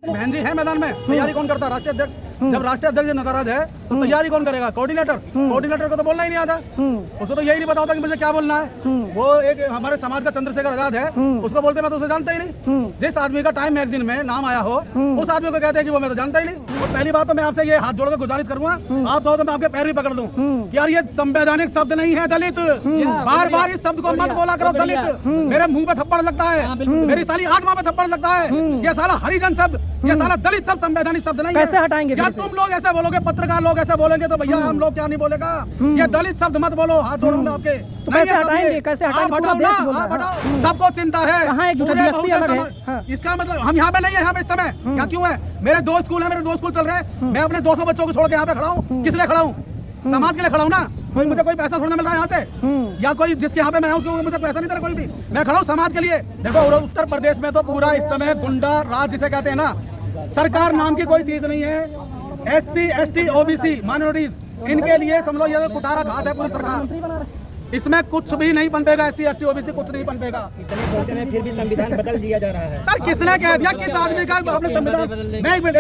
बहन जी है मैदान में, तैयारी कौन करता है? राष्ट्रीय अध्यक्ष। जब राष्ट्रीय अध्यक्ष नाराज है तो तैयारी कौन करेगा? कोऑर्डिनेटर को तो बोलना ही नहीं आता, उसको तो यही नहीं पता होता कि मुझे क्या बोलना है। वो एक हमारे समाज का चंद्रशेखर आजाद है, उसको बोलते मैं तो उसे जानता ही नहीं। जिस आदमी का टाइम मैगजीन में नाम आया हो उस आदमी को कहते हैं कि वो मैं तो जानता ही नहीं। और पहली बात तो मैं आपसे ये हाथ जोड़कर गुजारिश करूंगा, आप कहो तो मैं आपके पैर भी पकड़ दूं कि यार ये संवैधानिक शब्द नहीं है दलित। बार बार इस शब्द को मत बोला करो दलित। मेरे मुंह पे थप्पड़ लगता है, मेरी साली आत्मा पे थप्पड़ लगता है। ये साला हरिजन शब्द, ये साला दलित शब्द संवैधानिक शब्द नहीं है। कैसे हटाएंगे? क्या तुम लोग ऐसा बोलोगे, पत्रकार लोग ऐसा बोलेंगे तो भैया हम लोग क्या नहीं बोलेगा? ये दलित शब्द मत बोलो, हाथ जोड़ूंगा आपके। तो कैसे हटाएंगे? कैसे हटाएंगे? पूरा देश बोल रहा है। सबको चिंता है। हाँ। इसका मतलब हम यहाँ पे नहीं है, यहाँ पे इस समय क्या क्यों है? मेरे 2 स्कूल है, मेरे 2 स्कूल चल रहे हैं। मैं अपने 200 बच्चों को छोड़ के यहाँ पे खड़ा हूँ। किस लिए खड़ा हूँ? समाज के लिए खड़ा हूँ ना। कोई मुझे कोई पैसा थोड़ा मिल रहा है यहाँ से, या कोई जिसके यहाँ पे मैं हूँ उसको मुझे पैसा नहीं दे रहा कोई भी। मैं खड़ा हूँ समाज के लिए। देखो उत्तर प्रदेश में तो पूरा इस समय गुंडा राज जिसे कहते हैं ना, सरकार नाम की कोई चीज नहीं है। SC ST OBC माइनॉरिटीज, इनके लिए समझो ये कुटारा घात है पूरी सरकार। इसमें कुछ भी नहीं पनपेगा। SC ST OBC कुछ नहीं पनपेगा। इतने बोलते हैं फिर भी संविधान बदल दिया जा रहा है। सर किसने कह दिया? किस आदमी का आपने संविधान? मैं आपको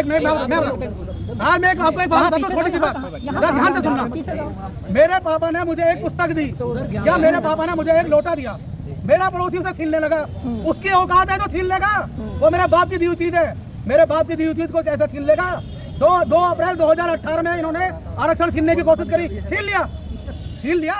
एक बात बताता हूँ, छोटी सी बात, ध्यान से सुनना। मेरे पापा ने मुझे एक पुस्तक दी, या मेरे पापा ने मुझे एक लोटा दिया, मेरा पड़ोसी उसे छीनने लगा। उसकी औकात है तो छीन लेगा, वो मेरे बाप की दी हुई चीज है। मेरे बाप की दी हुई चीज को कैसे छीन लेगा? 2 अप्रैल 2018 में इन्होंने आरक्षण छीनने की कोशिश करी, छीन लिया।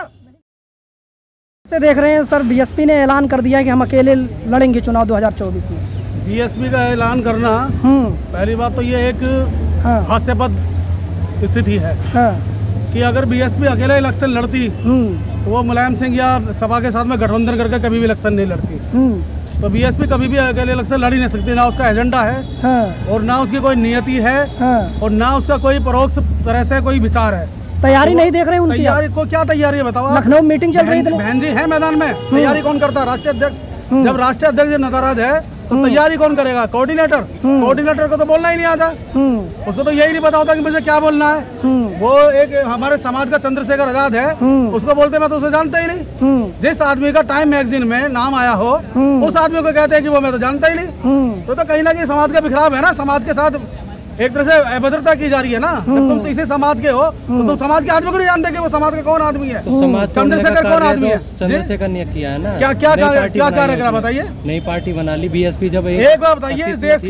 से देख रहे हैं सर, बीएसपी ने ऐलान कर दिया है कि हम अकेले लड़ेंगे चुनाव 2024 में। बीएसपी का ऐलान करना, पहली बात तो ये एक हास्यास्पद स्थिति है कि अगर बीएसपी अकेले इलेक्शन लड़ती तो वो मुलायम सिंह या सपा के साथ में गठबंधन करके कभी भी इलेक्शन नहीं लड़ती। तो बीएसपी कभी भी अकेले इलेक्शन लड़ ही नहीं सकती। ना उसका एजेंडा है और ना उसकी कोई नियति है और ना उसका कोई परोक्ष तरह से कोई विचार है। तैयारी नहीं देख रहे उनकी? तैयारी को क्या तैयारी है बताओ? लखनऊ मीटिंग चल रही है। बहन जी है मैदान में, तैयारी कौन करता है? राष्ट्रीय अध्यक्ष। जब राष्ट्रीय अध्यक्ष नाराज है तो तैयारी कौन करेगा? कोऑर्डिनेटर को तो बोलना ही नहीं आता, उसको तो यही नहीं पता होता कि मुझे क्या बोलना है। वो एक हमारे समाज का चंद्रशेखर आजाद है, उसको बोलते मैं तो उसे जानता ही नहीं। जिस आदमी का टाइम मैगजीन में नाम आया हो उस आदमी को कहते हैं कि वो मैं तो जानता ही नहीं। तो कहीं ना कहीं समाज का बिखराव है ना। समाज के साथ एक तरह से अभद्रता की जा रही है ना। जब तुम इसी समाज के हो तो तुम समाज के आदमी को नहीं जानते कि वो समाज का कौन आदमी है। चंद्रशेखर कौन आदमी है? चंद्रशेखर ने किया है ना। क्या कार्य करा बताइए? नई पार्टी बना ली बीएसपी। जब एक बार बताइए, इस देश के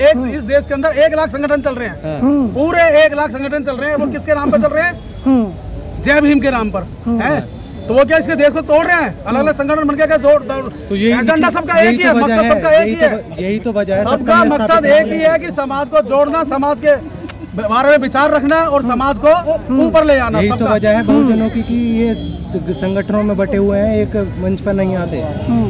अंदर 1 लाख संगठन चल रहे हैं, पूरे 1 लाख संगठन चल रहे हैं। वो किसके नाम पर चल रहे हैं? जय भीम के नाम पर है। तो वो क्या इसके देश को तोड़ रहे हैं? अलग अलग संगठन बन के क्या तोड़? तो एजेंडा सबका एक ही है, मकसद सबका एक ही है। यही तो वजह है, सबका मकसद एक ही है कि समाज को जोड़ना, समाज के बारे में विचार रखना और समाज को ऊपर ले जाना। यही तो वजह है बहुजनों की कि ये संगठनों में बटे हुए हैं, एक मंच पर नहीं आते।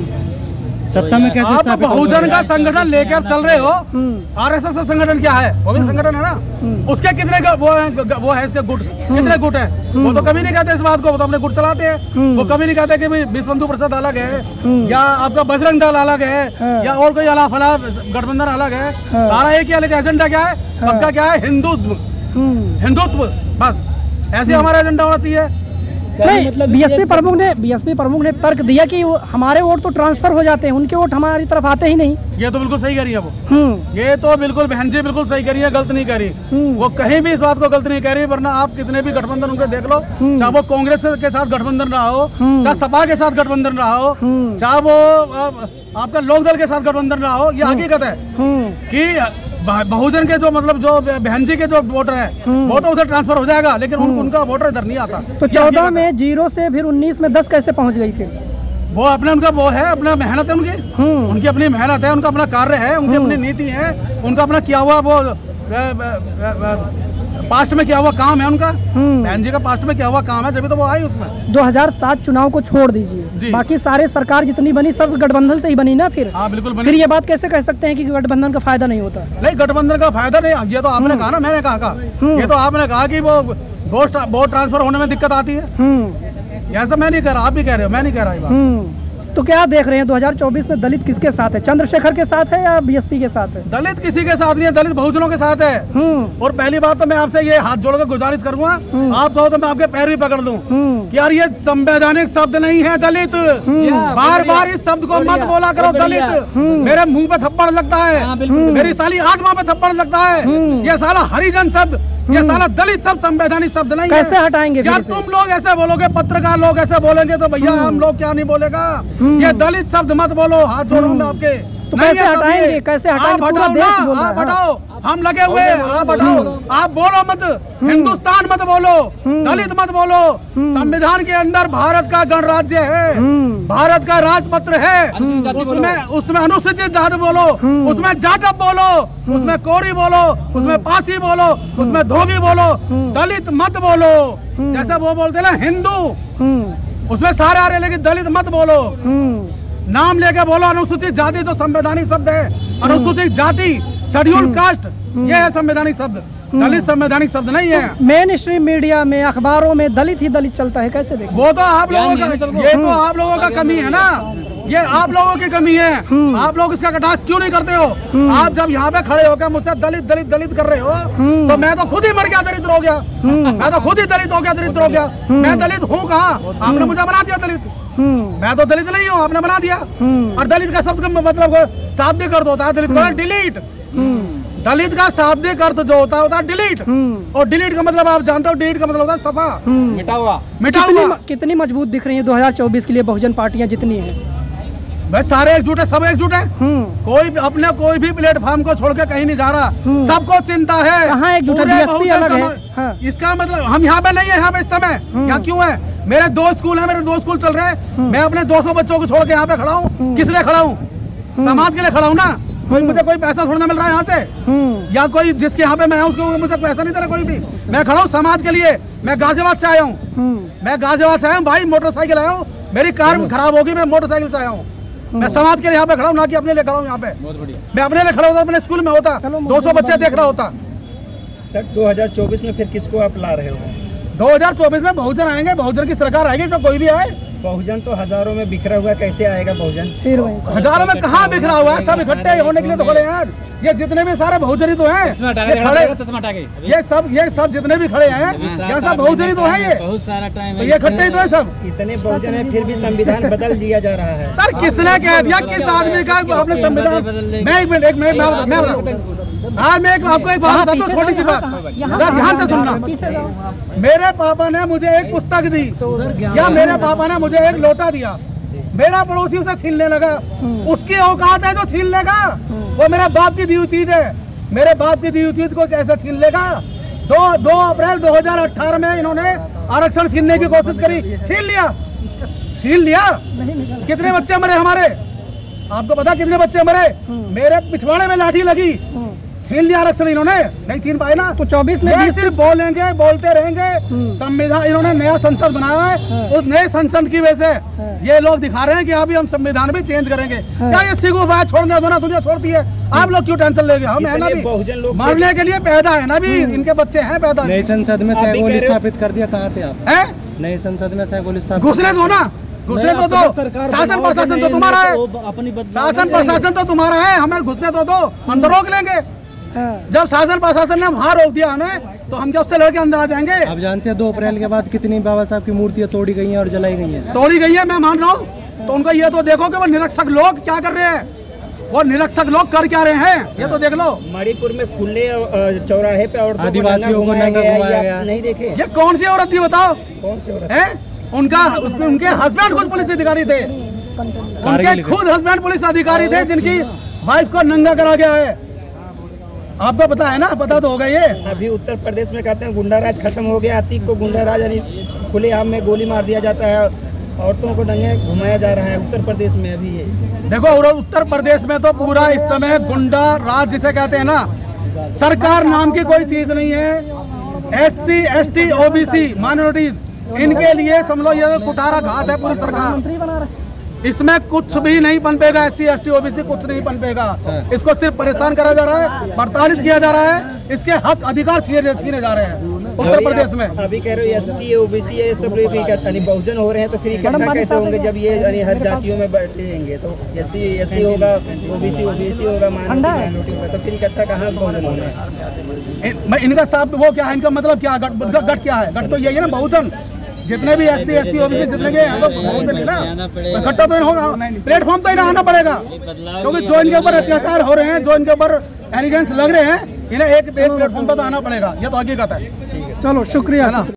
सत्ता में कैसे? आप बहुजन का संगठन लेके आप चल रहे हो। RSS का संगठन क्या है? वो भी संगठन है ना। उसके कितने वो है इसके गुट, कितने गुट है? वो तो कभी नहीं कहते इस बात को, वो तो अपने गुट चलाते हैं। वो कभी नहीं कहते कि विश्व बंधु परिषद अलग है या आपका बजरंग दल अलग है या और कोई अला फला गठबंधन अलग है। सारा एक ही अलग एजेंडा क्या है सबका? क्या है? हिंदुत्व। बस ऐसे हमारा एजेंडा होना चाहिए। मतलब बीएसपी प्रमुख ने तर्क दिया कि हमारे वोट तो ट्रांसफर हो जाते हैं, उनके वोट हमारी तरफ आते ही नहीं। ये तो बिल्कुल सही कह रही है वो। ये तो बिल्कुल बहन जी बिल्कुल सही कह रही है, गलत नहीं कह रही। वो कहीं भी इस बात को गलत नहीं कह रही। वरना आप कितने भी गठबंधन उनके देख लो, चाहे वो कांग्रेस के साथ गठबंधन रहा हो, चाहे सपा के साथ गठबंधन रहा हो, चाहे वो आपका लोकदल के साथ गठबंधन रहा हो। ये हकीकत है कि बहुजन के जो मतलब जो बहन जी के जो वोटर है वो तो उधर ट्रांसफर हो जाएगा, लेकिन उनका वोटर इधर नहीं आता। तो 14 में 0 से फिर 19 में 10 कैसे पहुंच गई फिर? वो अपना उनका वो है, अपना मेहनत है उनकी अपनी मेहनत है, उनका अपना कार्य है, उनकी अपनी नीति है, उनका अपना किया हुआ वो पास्ट में क्या हुआ काम है उनका। बहन जी का पास्ट में क्या हुआ काम है, जब तो वो आई उसमें। 2007 चुनाव को छोड़ दीजिए, बाकी सारे सरकार जितनी बनी सब गठबंधन से ही बनी ना। फिर हाँ बिल्कुल बनी। फिर ये बात कैसे कह सकते हैं कि गठबंधन का फायदा नहीं होता? नहीं, गठबंधन का फायदा नहीं। ये तो आपने कहा ना, मैंने कहा। ये तो आपने कहा कि वो वोट ट्रांसफर होने में दिक्कत आती है। ऐसा मैं नहीं कह रहा, आप भी कह रहे हो, मैं नहीं कह रहा। तो क्या देख रहे हैं 2024 में दलित किसके साथ है? चंद्रशेखर के साथ है या बीएसपी के साथ है? दलित किसी के साथ नहीं है, दलित बहुजनों के साथ है। और पहली बात तो मैं आपसे ये हाथ जोड़कर गुजारिश करूंगा, आप कहो तो मैं आपके पैर भी पकड़ दूं कि यार ये संवैधानिक शब्द नहीं है दलित। बार बार इस शब्द को मत बोला करो दलित। मेरे मुंह पे थप्पड़ लगता है, मेरी साली आत्मा पे थप्पड़ लगता है। ये साला हरिजन शब्द, ये साला दलित शब्द संवैधानिक शब्द नहीं है। कैसे हटाएंगे? यार तुम लोग ऐसे बोलोगे, पत्रकार लोग ऐसे बोलेंगे तो भैया हम लोग क्या नहीं बोलेगा। ये दलित शब्द मत बोलो, हाथ जोड़ रहा हूं मैं आपके। तो कैसे हटाएंगे? कैसे हटाएंगे? पूरा देश बोल रहा है। आप हटाओ, हम लगे हुए हैं, आप हटाओ। आप बोलो मत, हिंदुस्तान मत बोलो, दलित मत बोलो। संविधान के अंदर भारत का गणराज्य है, भारत का राजपत्र है, उसमें अनुसूचित जाति बोलो, उसमें जाटव बोलो, उसमें कोरी बोलो, उसमें पासी बोलो, उसमें धोबी बोलो, दलित मत बोलो। जैसे वो बोलते ना हिंदू, उसमें सारे आ रहे, लेकिन दलित मत बोलो। नाम लेके बोलो अनुसूचित जाति, तो संवैधानिक शब्द है। अनुसूचित जाति, शेड्यूल कास्ट, ये है संवैधानिक शब्द। दलित संवैधानिक शब्द नहीं है। मेन स्ट्रीम मीडिया में, अखबारों में दलित ही दलित चलता है, कैसे देखें? वो तो आप लोगों का, ये तो आप लोगों का कमी है ना, ये आप लोगों की कमी है। आप लोग इसका कटाक्ष क्यों नहीं करते हो? आप जब यहाँ पे खड़े होकर मुझसे दलित दलित दलित कर रहे हो, तो मैं तो खुद ही मर गया, दरिद्र हो गया। मैं तो खुद ही दलित हो गया, दरिद्र हो गया। मैं दलित हूँ कहाँ? आपने मुझे बना दिया दलित। मैं तो दलित नहीं हूँ, आपने बना दिया। और दलित का शब्द का मतलब शाब्दिक अर्थ होता है दलित का डिलीट। दलित का शाब्दिक अर्थ जो होता है डिलीट। और डिलीट का मतलब आप जानते हो, डिलीट का मतलब होता है सफा, मिटा हुआ। कितनी मजबूत दिख रही है 2024 के लिए बहुजन पार्टियां जितनी हैं? भाई सारे एकजुट है, सब एकजुट है। कोई अपने कोई भी प्लेटफॉर्म को छोड़ के कहीं नहीं जा रहा, सबको चिंता है। कहाँ एकजुट है? बीएसपी अलग है। हाँ। इसका मतलब हम यहाँ पे नहीं है, यहाँ पे इस समय यहाँ क्यों है? मेरे 2 स्कूल है, मेरे 2 स्कूल चल रहे हैं। मैं अपने 200 बच्चों को छोड़ के यहाँ पे खड़ा हूँ। किस लिए खड़ा हूँ? समाज के लिए खड़ा हूँ ना। कोई मुझे कोई पैसा थोड़ा मिल रहा है यहाँ से, या कोई जिसके यहाँ पे मैं हूँ उसको मुझे पैसा नहीं दे रहा कोई भी। मैं खड़ा हूँ समाज के लिए। मैं गाजियाबाद से आया हूँ, मैं गाजियाबाद से आया हूँ भाई, मोटरसाइकिल आया हूँ। मेरी कार खराब होगी, मैं मोटरसाइकिल से आया हूँ। मैं समाज के लिए यहाँ पे खड़ा हूँ, ना कि अपने लिए खड़ा हूँ यहाँ पे। मैं अपने लिए खड़ा होता, अपने स्कूल में होता, 200 बच्चे देख रहा होता। सर 2024 में फिर किसको आप ला रहे हो? 2024 में बहुजन आएंगे, बहुजन की सरकार आएगी, जो कोई भी आए। बहुजन तो हजारों में बिखरा हुआ, कैसे आएगा बहुजन? फिर हजारों में कहाँ बिखरा हुआ है? सब इकट्ठे होने के लिए तो खड़े हैं। ये जितने भी सारे बहुजन ही तो हैं, ये सब जितने भी खड़े हैं, ये सब बहुजन ही तो है। ये बहुत सारा टाइम ये इकट्ठे ही तो है सब। इतने बहुजन है, फिर भी संविधान बदल दिया जा रहा है। सर किसने कह दिया? किस आदमी का आपने संविधान? मैं एक मिनट, मैं आपको एक बात बताता हूँ, छोटी सी बात, ध्यान से सुनना। मेरे पापा ने मुझे एक पुस्तक दी, या मेरे पापा ने मुझे एक लोटा दिया, मेरा पड़ोसी उसे छीनने लगा। उसकी औकात है जो छीन लेगा? वो मेरे बाप की दी हुई चीज है। मेरे बाप की दी हुई चीज को कैसे छीन लेगा? 2 अप्रैल 2018 में इन्होंने आरक्षण छीनने की कोशिश करी, छीन लिया। कितने बच्चे मरे हमारे? आपको पता कितने बच्चे मरे? मेरे पिछवाड़े में लाठी लगी, छीन लिया आरक्षण इन्होंने, नहीं छीन पाए ना। तो 24 में सिर्फ बोलेंगे, बोलते रहेंगे। संविधान इन्होंने नया संसद बनाया है, उस नए संसद की वजह से ये लोग दिखा रहे हैं कि अभी हम संविधान भी चेंज करेंगे। क्या ये सिगु बात छोड़ने दो ना, दुनिया छोड़ती है, आप लोग क्यों टेंशन लेंगे? हम है ना भी, मरने के लिए पैदा है ना भी, इनके बच्चे हैं पैदा। नई संसद में सहगोल स्थापित कर दिया, कहाँ थे आप? है नई संसद में सहगोल स्थापित? घुसने दो ना, घुसने तो दो। शासन प्रशासन तो तुम्हारा है, शासन प्रशासन तो तुम्हारा है, हमें घुसने तो दो, अंदर रोक लेंगे। जब शासन प्रशासन ने वहाँ रोक दिया हमें, तो हम जब से लड़के अंदर आ जाएंगे। आप जानते हैं 2 अप्रैल के बाद कितनी बाबा साहब की मूर्तियां तोड़ी गई हैं और जलाई गई हैं? तोड़ी गई है, मैं मान रहा हूँ। तो उनको ये तो देखो कि वो निरक्षक लोग क्या कर रहे हैं, वो निरक्षक लोग कर क्या रहे हैं, ये तो देख लो। मणिपुर में खुले चौराहे पे और आदिवासियों को नंगा घुमाया गया, नहीं देखे? ये कौन सी औरत थी बताओ? कौन सी औरत है? उनके हस्बैंड खुद पुलिस अधिकारी थे, उनके खुद हस्बैंड पुलिस अधिकारी थे, जिनकी वाइफ को नंगा करा गया है। आपको पता है ना? पता तो होगा। ये अभी उत्तर प्रदेश में कहते हैं गुंडाराज खत्म हो गया, अतीक को गुंडाराज यानी खुलेआम में गोली मार दिया जाता है, औरतों को नंगे घुमाया जा रहा है उत्तर प्रदेश में। अभी ये देखो, उत्तर प्रदेश में तो पूरा इस समय गुंडा राज जिसे कहते हैं ना, सरकार नाम की कोई चीज नहीं है। SC ST OBC माइनॉरिटीज, इनके लिए समझ लो ये कुठारा घात है पूरी सरकार। इसमें कुछ भी नहीं पनपेगा, SC ST OBC कुछ नहीं पनपेगा। इसको सिर्फ परेशान करा जा रहा है, प्रताड़ित किया जा रहा है, इसके हक अधिकार छीने जा रहे हैं। उत्तर प्रदेश में। अभी कह रहे हो एसटी ओबीसी ये सब लोग इकट्ठा यानी बहुजन हो रहे हैं, तो फिर इकट्ठा कैसे होंगे जब ये यानी हर जातियों में बैठेंगे? तो एससी होगा, ओबीसी होगा, माइनॉरिटी होगा, तो फिर इकट्ठा कहाँ बहुजन होना है? इनका साफ वो क्या है, इनका मतलब क्या, गठ क्या है? गठ तो यही है ना, बहुजन। जितने भी एससी ओबीसी जितने के हैं तो बहुजन है ना, इकट्ठा तो होगा, प्लेटफॉर्म तो इन्हें आना पड़ेगा, क्योंकि जो इनके ऊपर अत्याचार हो रहे हैं, जो इनके ऊपर एलिगेंस लग रहे हैं, इन्हें एक प्लेटफॉर्म पर तो आना पड़ेगा, ये तो हकीकत है। चलो शुक्रिया।